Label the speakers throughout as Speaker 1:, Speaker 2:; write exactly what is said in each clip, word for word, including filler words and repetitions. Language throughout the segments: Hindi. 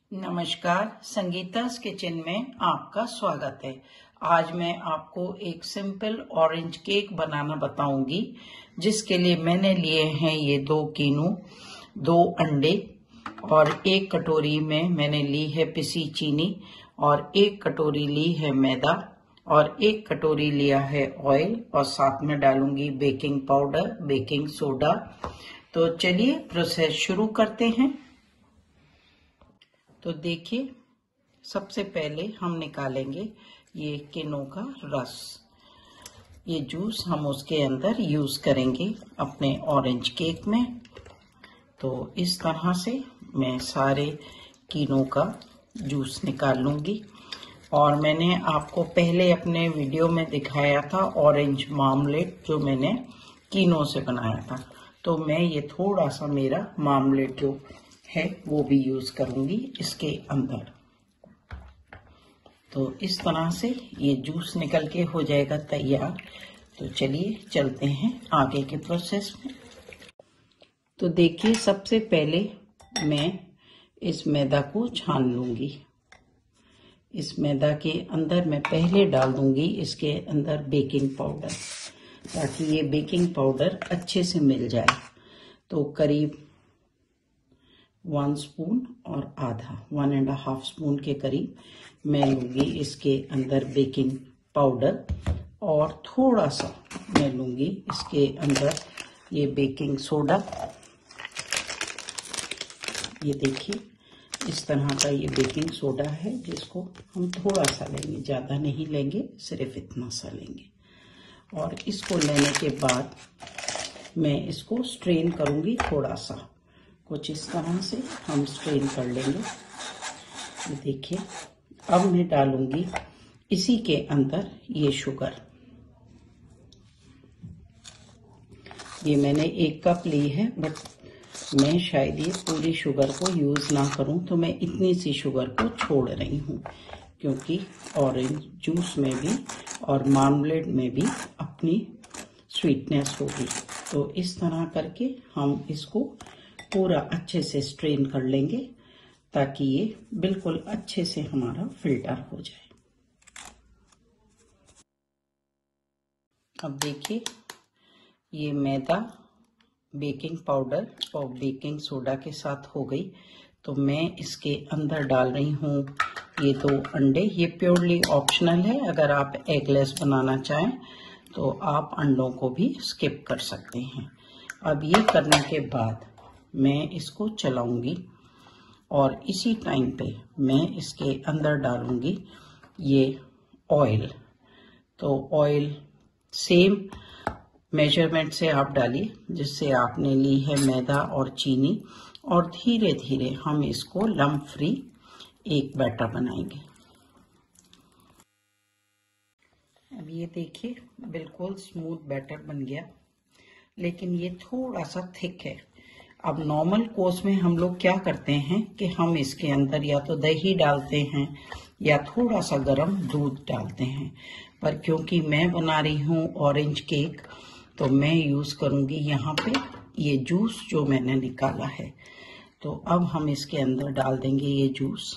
Speaker 1: नमस्कार, संगीता's किचन में आपका स्वागत है। आज मैं आपको एक सिंपल ऑरेंज केक बनाना बताऊंगी, जिसके लिए मैंने लिए हैं ये दो कीनू, दो अंडे और एक कटोरी में मैंने ली है पिसी चीनी और एक कटोरी ली है मैदा और एक कटोरी लिया है ऑयल और साथ में डालूंगी बेकिंग पाउडर, बेकिंग सोडा। तो चलिए प्रोसेस शुरू करते हैं। तो देखिए, सबसे पहले हम निकालेंगे ये किनो का रस। ये जूस हम उसके अंदर यूज करेंगे अपने ऑरेंज केक में। तो इस तरह से मैं सारे किनो का जूस निकाल लूंगी। और मैंने आपको पहले अपने वीडियो में दिखाया था ऑरेंज मार्मलेट, जो मैंने किनो से बनाया था। तो मैं ये थोड़ा सा मेरा मार्मलेट जो है वो भी यूज करूंगी इसके अंदर। तो इस तरह से ये जूस निकल के हो जाएगा तैयार। तो चलिए चलते हैं आगे के प्रोसेस में। तो देखिए, सबसे पहले मैं इस मैदा को छान लूंगी। इस मैदा के अंदर मैं पहले डाल दूंगी इसके अंदर बेकिंग पाउडर, ताकि ये बेकिंग पाउडर अच्छे से मिल जाए। तो करीब वन स्पून और आधा वन एंड हाफ स्पून के करीब मैं लूंगी इसके अंदर बेकिंग पाउडर और थोड़ा सा मैं लूंगी इसके अंदर ये बेकिंग सोडा। ये देखिए, इस तरह का ये बेकिंग सोडा है, जिसको हम थोड़ा सा लेंगे, ज़्यादा नहीं लेंगे, सिर्फ इतना सा लेंगे। और इसको लेने के बाद मैं इसको स्ट्रेन करूंगी थोड़ा सा, कुछ इस तरह से हम स्ट्रेन कर लेंगे। ये देखिए, अब मैं डालूंगी इसी के अंदर ये शुगर। ये मैंने एक कप ली है, बट मैं शायद ये पूरी शुगर को यूज ना करूं, तो मैं इतनी सी शुगर को छोड़ रही हूं, क्योंकि ऑरेंज जूस में भी और मार्मलेड में भी अपनी स्वीटनेस होगी। तो इस तरह करके हम इसको पूरा अच्छे से स्ट्रेन कर लेंगे, ताकि ये बिल्कुल अच्छे से हमारा फिल्टर हो जाए। अब देखिए, ये मैदा बेकिंग पाउडर और बेकिंग सोडा के साथ हो गई। तो मैं इसके अंदर डाल रही हूँ ये दो अंडे। ये प्योरली ऑप्शनल है, अगर आप एगलेस बनाना चाहें तो आप अंडों को भी स्किप कर सकते हैं। अब ये करने के बाद मैं इसको चलाऊंगी और इसी टाइम पे मैं इसके अंदर डालूंगी ये ऑयल। तो ऑयल सेम मेजरमेंट से आप डालिए जिससे आपने ली है मैदा और चीनी, और धीरे धीरे हम इसको लम्प फ्री एक बैटर बनाएंगे। अब ये देखिए, बिल्कुल स्मूथ बैटर बन गया, लेकिन ये थोड़ा सा थिक है। अब नॉर्मल कोर्स में हम लोग क्या करते हैं कि हम इसके अंदर या तो दही डालते हैं या थोड़ा सा गर्म दूध डालते हैं, पर क्योंकि मैं बना रही हूँ ऑरेंज केक, तो मैं यूज करूंगी यहाँ पे ये जूस जो मैंने निकाला है। तो अब हम इसके अंदर डाल देंगे ये जूस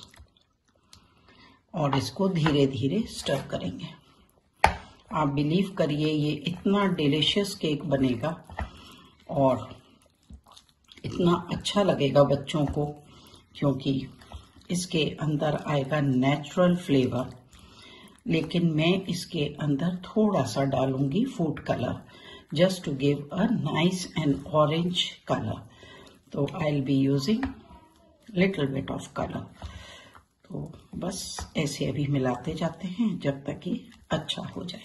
Speaker 1: और इसको धीरे धीरे स्टर करेंगे। आप बिलीव करिए, ये इतना डिलीशियस केक बनेगा और इतना अच्छा लगेगा बच्चों को, क्योंकि इसके अंदर आएगा नेचुरल फ्लेवर। लेकिन मैं इसके अंदर थोड़ा सा डालूंगी food colour, just to give a nice and orange colour. तो I will be using little bit of colour. तो बस ऐसे अभी मिलाते जाते हैं जब तक ये अच्छा हो जाए।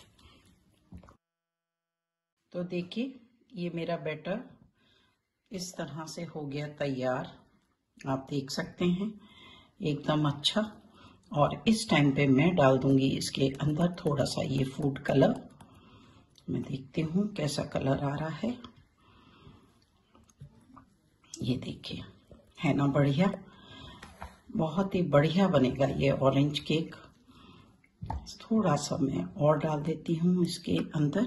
Speaker 1: तो देखिए, ये मेरा बैटर इस तरह से हो गया तैयार। आप देख सकते हैं एकदम अच्छा। और इस टाइम पे मैं डाल दूंगी इसके अंदर थोड़ा सा ये फूड कलर। मैं देखती हूँ कैसा कलर आ रहा है। ये देखिए, है ना बढ़िया, बहुत ही बढ़िया बनेगा ये ऑरेंज केक। थोड़ा सा मैं और डाल देती हूँ इसके अंदर।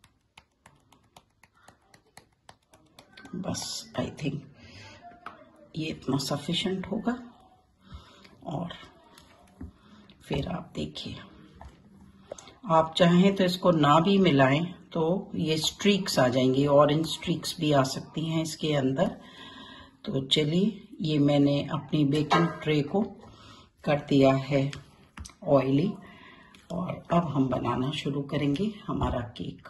Speaker 1: बस आई थिंक ये इतना सफिशिएंट होगा। और फिर आप देखिए, आप चाहें तो इसको ना भी मिलाएं तो ये स्ट्रीक्स आ जाएंगी, ऑरेंज स्ट्रीक्स भी आ सकती हैं इसके अंदर। तो चलिए, ये मैंने अपनी बेकिंग ट्रे को कर दिया है ऑयली, और अब हम बनाना शुरू करेंगे हमारा केक।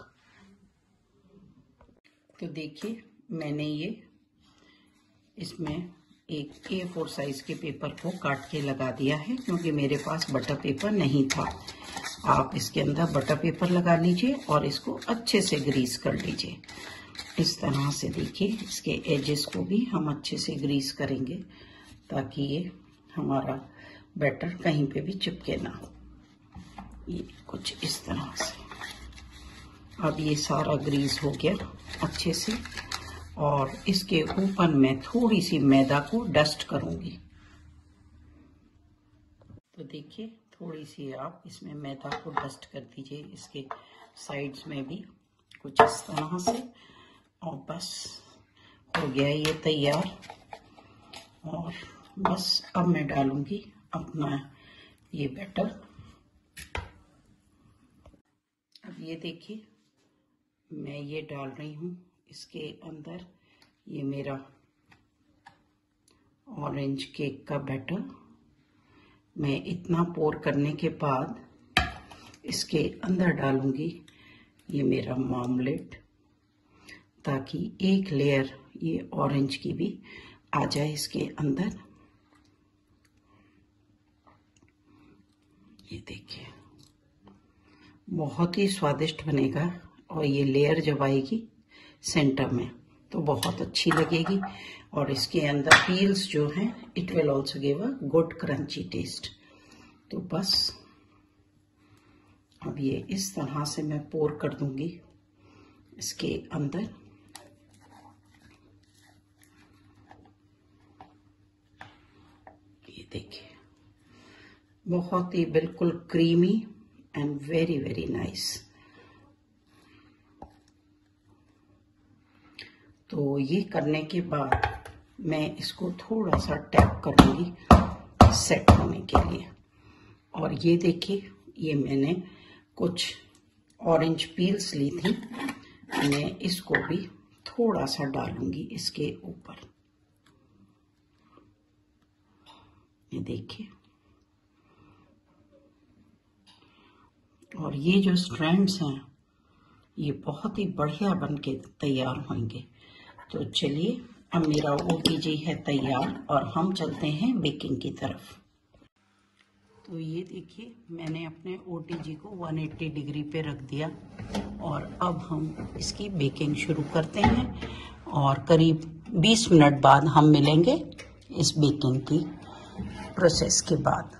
Speaker 1: तो देखिए, मैंने ये इसमें एक ए फोर साइज के पेपर को काट के लगा दिया है, क्योंकि मेरे पास बटर पेपर नहीं था। आप इसके अंदर बटर पेपर लगा लीजिए और इसको अच्छे से ग्रीस कर लीजिए। इस तरह से देखिए, इसके एजेस को भी हम अच्छे से ग्रीस करेंगे ताकि ये हमारा बैटर कहीं पे भी चिपके ना। ये कुछ इस तरह से। अब ये सारा ग्रीस हो गया अच्छे से, और इसके ऊपर मैं थोड़ी सी मैदा को डस्ट करूंगी। तो देखिए, थोड़ी सी आप इसमें मैदा को डस्ट कर दीजिए, इसके साइड्स में भी कुछ इस तरह से। और बस हो गया ये तैयार। और बस अब मैं डालूंगी अपना ये बैटर। अब ये देखिए, मैं ये डाल रही हूँ इसके अंदर ये मेरा ऑरेंज केक का बैटर। मैं इतना पोर करने के बाद इसके अंदर डालूंगी ये मेरा मार्मलेड, ताकि एक लेयर ये ऑरेंज की भी आ जाए इसके अंदर। ये देखिए, बहुत ही स्वादिष्ट बनेगा, और ये लेयर जब आएगी सेंटर में तो बहुत अच्छी लगेगी। और इसके अंदर पील्स जो हैं, it will also give a good crunchy taste. तो बस अब ये इस तरह से मैं पोर कर दूंगी इसके अंदर। ये देखिए, बहुत ही बिल्कुल creamy and very very nice. तो ये करने के बाद मैं इसको थोड़ा सा टैप करूंगी सेट होने के लिए। और ये देखिए, ये मैंने कुछ ऑरेंज पील्स ली थी, मैं इसको भी थोड़ा सा डालूंगी इसके ऊपर। ये देखिए, और ये जो स्ट्रैंड्स हैं ये बहुत ही बढ़िया बन के तैयार होंगे। तो चलिए, अब मेरा ओटीजी है तैयार और हम चलते हैं बेकिंग की तरफ। तो ये देखिए, मैंने अपने ओटीजी को एक सौ अस्सी डिग्री पे रख दिया, और अब हम इसकी बेकिंग शुरू करते हैं। और करीब बीस मिनट बाद हम मिलेंगे इस बेकिंग की प्रोसेस के बाद।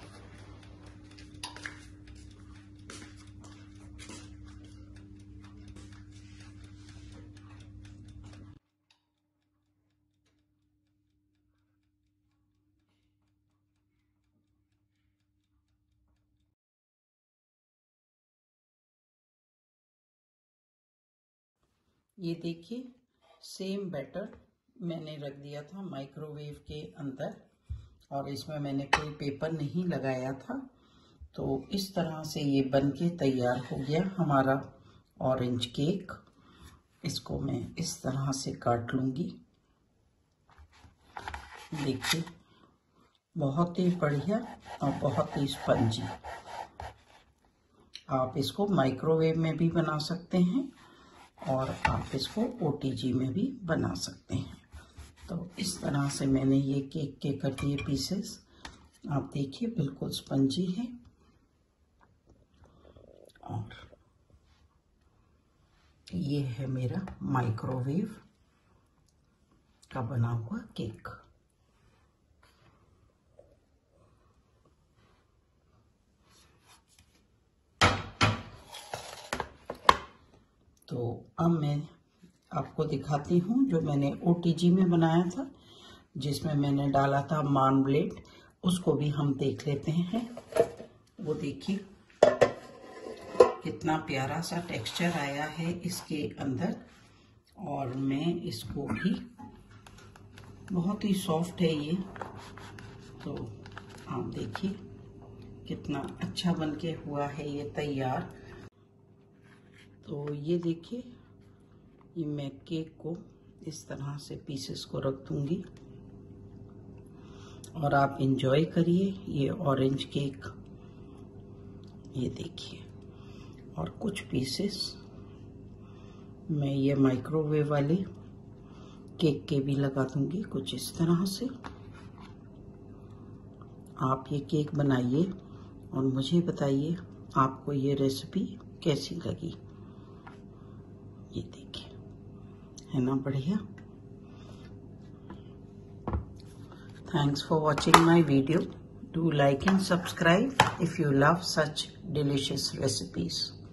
Speaker 1: ये देखिए, सेम बैटर मैंने रख दिया था माइक्रोवेव के अंदर, और इसमें मैंने कोई पेपर नहीं लगाया था। तो इस तरह से ये बनके तैयार हो गया हमारा ऑरेंज केक। इसको मैं इस तरह से काट लूँगी। देखिए, बहुत ही बढ़िया और बहुत ही स्पंजी। आप इसको माइक्रोवेव में भी बना सकते हैं, और आप इसको ओटीजी में भी बना सकते हैं। तो इस तरह से मैंने ये केक के कर दिए पीसेस। आप देखिए, बिल्कुल स्पंजी है। और ये है मेरा माइक्रोवेव का बना हुआ केक। तो अब मैं आपको दिखाती हूँ जो मैंने ओटीजी में बनाया था, जिसमें मैंने डाला था मार्मलेड। उसको भी हम देख लेते हैं। वो देखिए, कितना प्यारा सा टेक्सचर आया है इसके अंदर। और मैं इसको भी बहुत ही सॉफ्ट है ये। तो आप देखिए कितना अच्छा बनके हुआ है ये तैयार। तो ये देखिए, ये मैं केक को इस तरह से पीसेस को रख दूंगी और आप इंजॉय करिए ये ऑरेंज केक। ये देखिए, और कुछ पीसेस मैं ये माइक्रोवेव वाले केक के भी लगा दूंगी कुछ इस तरह से। आप ये केक बनाइए और मुझे बताइए आपको ये रेसिपी कैसी लगी। ये देखिए, है ना बढ़िया। Thanks for watching my video. Do like and subscribe if you love such delicious recipes.